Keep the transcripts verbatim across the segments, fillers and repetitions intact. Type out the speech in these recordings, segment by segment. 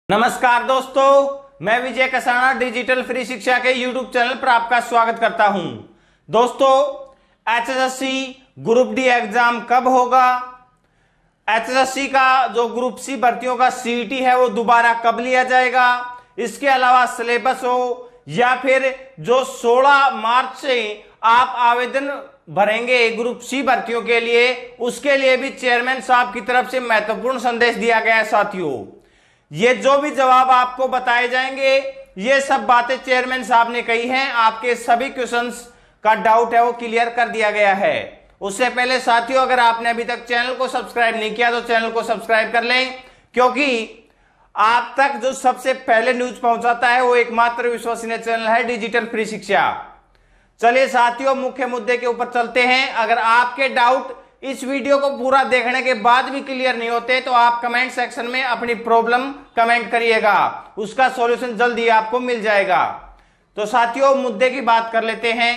नमस्कार दोस्तों, मैं विजय कसाना डिजिटल फ्री शिक्षा के यूट्यूब चैनल पर आपका स्वागत करता हूं। दोस्तों, एचएसएससी ग्रुप डी एग्जाम कब होगा, एचएसएससी का जो ग्रुप सी भर्तियों का सीईटी है वो दोबारा कब लिया जाएगा, इसके अलावा सिलेबस हो या फिर जो सोलह मार्च से आप आवेदन भरेंगे ग्रुप सी भर्तियों के लिए, उसके लिए भी चेयरमैन साहब की तरफ से महत्वपूर्ण संदेश दिया गया है। साथियों, ये जो भी जवाब आपको बताए जाएंगे, ये सब बातें चेयरमैन साहब ने कही हैं। आपके सभी क्वेश्चंस का डाउट है वो क्लियर कर दिया गया है। उससे पहले साथियों, अगर आपने अभी तक चैनल को सब्सक्राइब नहीं किया तो चैनल को सब्सक्राइब कर लें, क्योंकि आप तक जो सबसे पहले न्यूज पहुंचाता है वो एकमात्र विश्वसनीय चैनल है डिजिटल फ्री शिक्षा। चलिए साथियों, मुख्य मुद्दे के ऊपर चलते हैं। अगर आपके डाउट इस वीडियो को पूरा देखने के बाद भी क्लियर नहीं होते तो आप कमेंट सेक्शन में अपनी प्रॉब्लम कमेंट करिएगा, उसका सॉल्यूशन जल्दी आपको मिल जाएगा। तो साथियों, मुद्दे की बात कर लेते हैं।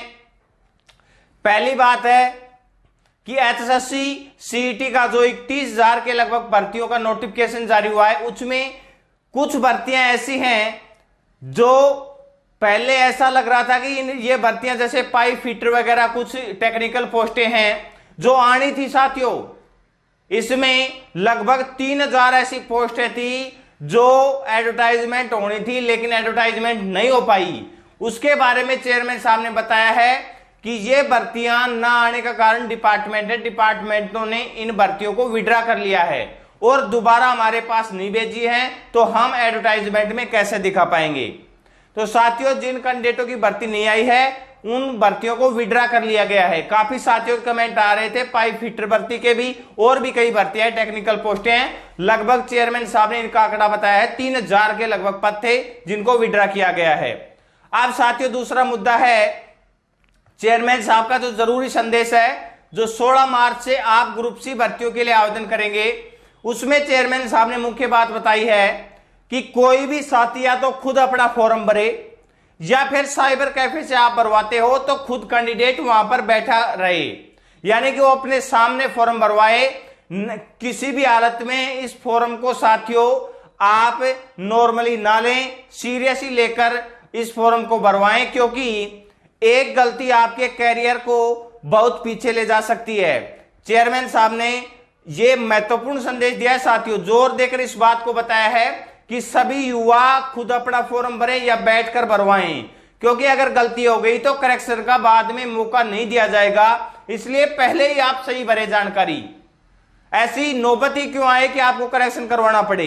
पहली बात है कि एचएसएससी सीईटी का जो इकतीस हजार के लगभग भर्तियों का नोटिफिकेशन जारी हुआ है, उसमें कुछ भर्तियां ऐसी हैं जो पहले ऐसा लग रहा था कि ये भर्तियां जैसे पाइप फिटर वगैरह कुछ टेक्निकल पोस्टें हैं जो आनी थी। साथियों, इसमें लगभग तीन हजार ऐसी पोस्टें थी जो एडवर्टाइजमेंट होनी थी लेकिन एडवर्टाइजमेंट नहीं हो पाई। उसके बारे में चेयरमैन साहब ने बताया है कि ये भर्तियां ना आने का कारण डिपार्टमेंट है, डिपार्टमेंटों ने इन भर्तियों को विड्रा कर लिया है और दोबारा हमारे पास नहीं भेजी है, तो हम एडवर्टाइजमेंट में कैसे दिखा पाएंगे। तो साथियों, जिन कैंडिडेटों की भर्ती नहीं आई है उन भर्तियों को विड्रा कर लिया गया है। काफी साथियों के कमेंट आ रहे थे पाइप फिटर भर्ती के भी, और भी कई भर्तियां टेक्निकल पोस्टें हैं। लगभग चेयरमैन साहब ने इनका आंकड़ा बताया है, तीन हजार के लगभग पद थे जिनको विड्रा किया गया है। अब साथियों, दूसरा मुद्दा है चेयरमैन साहब का जो जरूरी संदेश है, जो सोलह मार्च से आप ग्रुप सी भर्तियों के लिए आवेदन करेंगे, उसमें चेयरमैन साहब ने मुख्य बात बताई है कि कोई भी साथी या तो खुद अपना फॉर्म भरे या फिर साइबर कैफे से आप भरवाते हो तो खुद कैंडिडेट वहां पर बैठा रहे, यानी कि वो अपने सामने फॉर्म भरवाए। किसी भी हालत में इस फॉर्म को साथियों आप नॉर्मली ना लें, सीरियसली लेकर इस फॉर्म को भरवाएं, क्योंकि एक गलती आपके कैरियर को बहुत पीछे ले जा सकती है। चेयरमैन साहब ने यह महत्वपूर्ण संदेश दिया है। साथियों, जोर देकर इस बात को बताया है कि सभी युवा खुद अपना फॉर्म भरें या बैठकर भरवाएं, क्योंकि अगर गलती हो गई तो करेक्शन का बाद में मौका नहीं दिया जाएगा। इसलिए पहले ही आप सही भरे जानकारी, ऐसी नौबत ही क्यों आए कि आपको करेक्शन करवाना पड़े।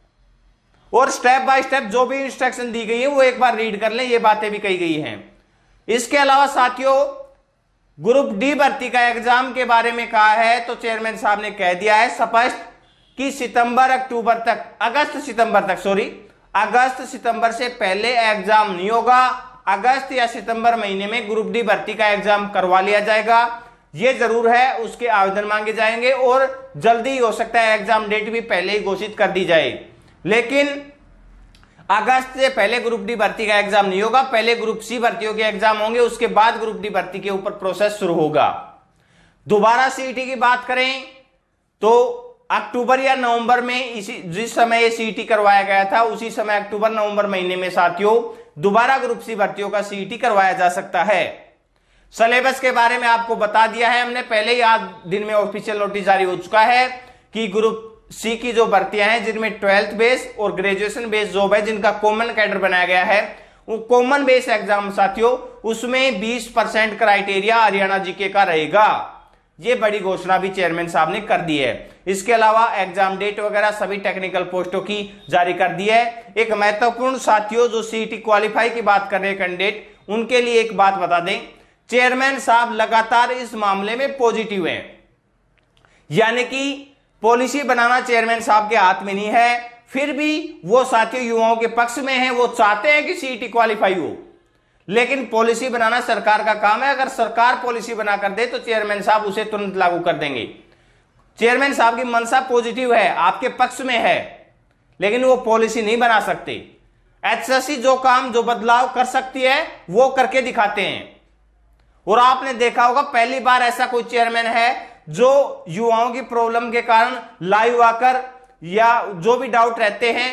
और स्टेप बाय स्टेप जो भी इंस्ट्रक्शन दी गई है वो एक बार रीड कर लें, ये बातें भी कही गई हैं। इसके अलावा साथियों, ग्रुप डी भर्ती का एग्जाम के बारे में कहा है तो चेयरमैन साहब ने कह दिया है स्पष्ट कि सितंबर अक्टूबर तक अगस्त सितंबर तक सॉरी अगस्त सितंबर से पहले एग्जाम नहीं होगा। अगस्त या सितंबर महीने में ग्रुप डी भर्ती का एग्जाम करवा लिया जाएगा, ये जरूर है। उसके आवेदन मांगे जाएंगे और जल्दी हो सकता है एग्जाम डेट भी पहले ही घोषित कर दी जाए, लेकिन अगस्त से पहले ग्रुप डी भर्ती का एग्जाम नहीं होगा। पहले ग्रुप सी भर्तियों के एग्जाम होंगे, उसके बाद ग्रुप डी भर्ती के ऊपर प्रोसेस शुरू होगा। दोबारा सीईटी की बात करें तो अक्टूबर या नवंबर में, इसी जिस समय ये सीईटी करवाया गया था उसी समय अक्टूबर नवंबर महीने में साथियों दोबारा ग्रुप सी भर्तियों का सीईटी करवाया जा सकता है। सिलेबस के बारे में आपको बता दिया है हमने पहले ही, आज दिन में ऑफिशियल नोटिस जारी हो चुका है कि ग्रुप सी की जो भर्तियां हैं जिनमें ट्वेल्थ बेस और ग्रेजुएशन बेस जॉब है, जिनका कॉमन कैडर बनाया गया है, वो कॉमन बेस एग्जाम साथियों उसमें बीस परसेंट क्राइटेरिया हरियाणा जीके का रहेगा। ये बड़ी घोषणा भी चेयरमैन साहब ने कर दी है। इसके अलावा एग्जाम डेट वगैरह सभी टेक्निकल पोस्टों की जारी कर दी है। एक महत्वपूर्ण साथियों, जो सीईटी क्वालिफाई की बात कर रहे हैं कैंडिडेट, उनके लिए एक बात बता दें, चेयरमैन साहब लगातार इस मामले में पॉजिटिव हैं, यानी कि पॉलिसी बनाना चेयरमैन साहब के हाथ में नहीं है। फिर भी वो साथियों युवाओं के पक्ष में है, वो चाहते हैं कि सीईटी क्वालिफाई हो, लेकिन पॉलिसी बनाना सरकार का काम है। अगर सरकार पॉलिसी बना कर दे तो चेयरमैन साहब उसे तुरंत लागू कर देंगे। चेयरमैन साहब की मनसा पॉजिटिव है, आपके पक्ष में है, लेकिन वो पॉलिसी नहीं बना सकते। एचएसएससी जो काम जो बदलाव कर सकती है वो करके दिखाते हैं। और आपने देखा होगा पहली बार ऐसा कोई चेयरमैन है जो युवाओं की प्रॉब्लम के कारण लाइव आकर या जो भी डाउट रहते हैं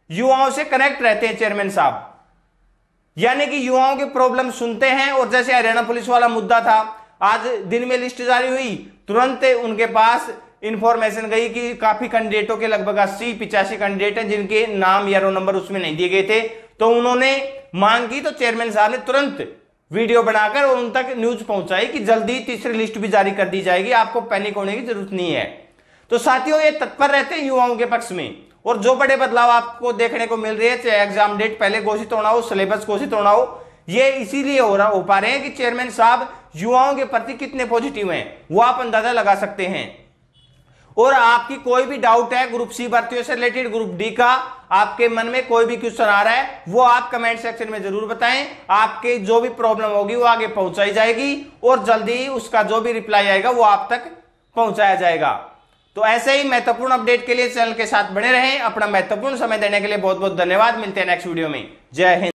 युवाओं से कनेक्ट रहते हैं चेयरमैन साहब, यानी कि युवाओं की प्रॉब्लम सुनते हैं। और जैसे हरियाणा पुलिस वाला मुद्दा था, आज दिन में लिस्ट जारी हुई, तुरंत उनके पास इंफॉर्मेशन गई कि काफी कैंडिडेटों के लगभग अस्सी पिचासी कैंडिडेट हैं जिनके नाम या रोल नंबर उसमें नहीं दिए गए थे। तो उन्होंने मांग की, तो चेयरमैन साहब ने तुरंत वीडियो बनाकर और उन तक न्यूज पहुंचाई कि जल्दी तीसरी लिस्ट भी जारी कर दी जाएगी, आपको पैनिक होने की जरूरत नहीं है। तो साथियों, ये तत्पर रहते हैं युवाओं के पक्ष में। और जो बड़े बदलाव आपको देखने को मिल रहे हैं, चाहे एग्जाम डेट पहले घोषित होना हो, सिलेबस घोषित होना हो, ये इसीलिए हो रहा हो पा रहे हैं कि चेयरमैन साहब युवाओं के प्रति कितने पॉजिटिव हैं, वो आप अंदाजा लगा सकते हैं। और आपकी कोई भी डाउट है ग्रुप सी भर्तियों से रिलेटेड, ग्रुप डी का आपके मन में कोई भी क्वेश्चन आ रहा है, वो आप कमेंट सेक्शन में जरूर बताएं। आपके जो भी प्रॉब्लम होगी वो आगे पहुंचाई जाएगी और जल्दी उसका जो भी रिप्लाई आएगा वो आप तक पहुंचाया जाएगा। तो ऐसे ही महत्वपूर्ण अपडेट के लिए चैनल के साथ बने रहें। अपना महत्वपूर्ण समय देने के लिए बहुत बहुत धन्यवाद। मिलते हैं नेक्स्ट वीडियो में। जय हिंद।